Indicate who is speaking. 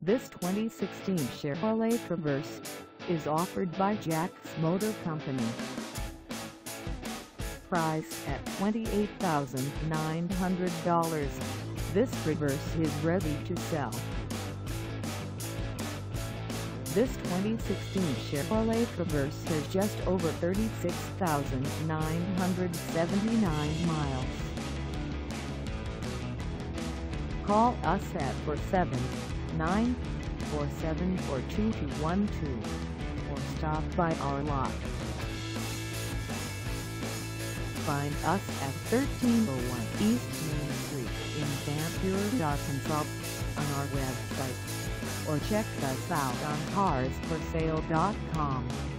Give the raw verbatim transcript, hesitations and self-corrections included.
Speaker 1: This twenty sixteen Chevrolet Traverse is offered by Jack's Motor Company. Priced at twenty-eight thousand nine hundred dollars, this Traverse is ready to sell. This twenty sixteen Chevrolet Traverse has just over thirty-six thousand nine hundred seventy-nine miles. Call us at four seven nine, four seven four, two two one two or stop by our lot. Find us at thirteen oh one East Main Street in Van Buren, Arkansas on our website, or check us out on cars for sale dot com.